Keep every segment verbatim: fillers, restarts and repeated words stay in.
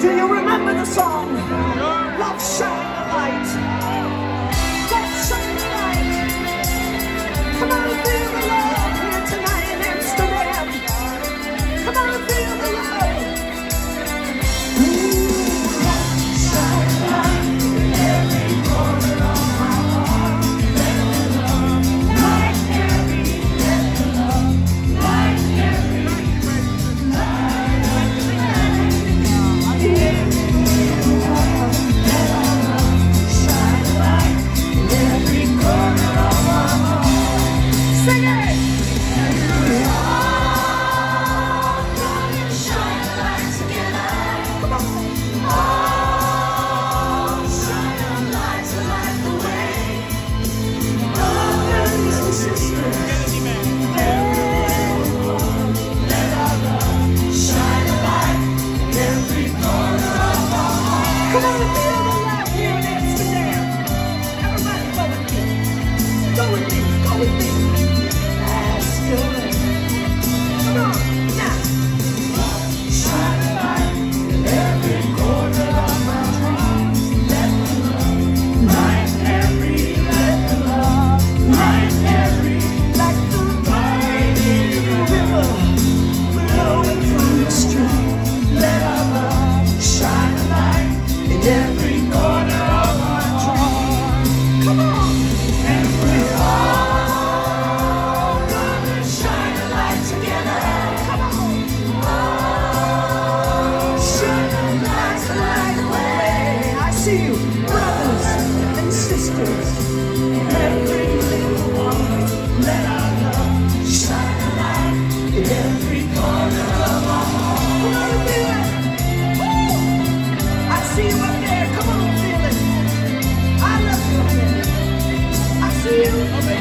Do you remember the song? Love shine a light. Love shine a light. Come on, feel the love here tonight in Amsterdam. Come on, feel the love. Ooh, love shine a light in every corner of my heart. Let the love light every, let the love light every light. Let our love shine a light in every corner of my heart. Sing it! And we all gonna shine a light together. Come on! All shine a light to light the way. Brothers and sisters, everyone, let our love shine a light in every corner of our heart. Come on, feel the love here in Amsterdam. Everybody go with me. Go with me, go with me. That's good. Come on, now. Shine a light in every corner of my heart. Let the love light every, let the love light every, like the mighty river flowing through the stream. Let our love shine a light in every corner of our heart. Come on, and we're all gonna shine a light together. Come on, oh, shine a light to light the way. I see you, brothers and sisters, every little one. Let our love shine a light in every corner of our heart. Come on, feel it. Woo! I see you up there. Come on, feel it. I love you up there. I see you.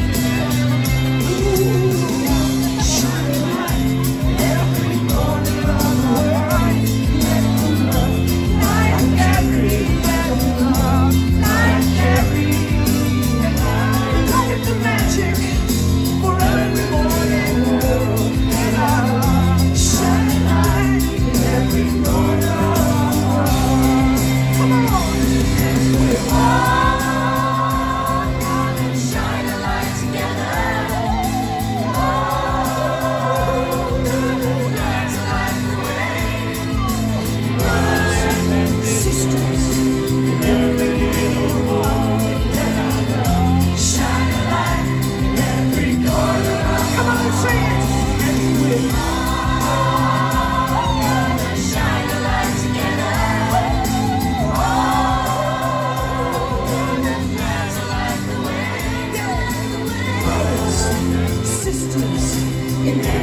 Ooh, shine a light in every corner of our heart. Let the love light every, let the love light every. Light the magic for every morning. Let our love shine a light in every corner of our heart. Come on, and we're all gonna shine a light together. Oh, gonna light the way. Brothers and sisters, every little one, let our love shine a light in every corner of. Come on, say it. And we're all gonna shine a light together. Oh, gonna light the way. Brothers and sisters in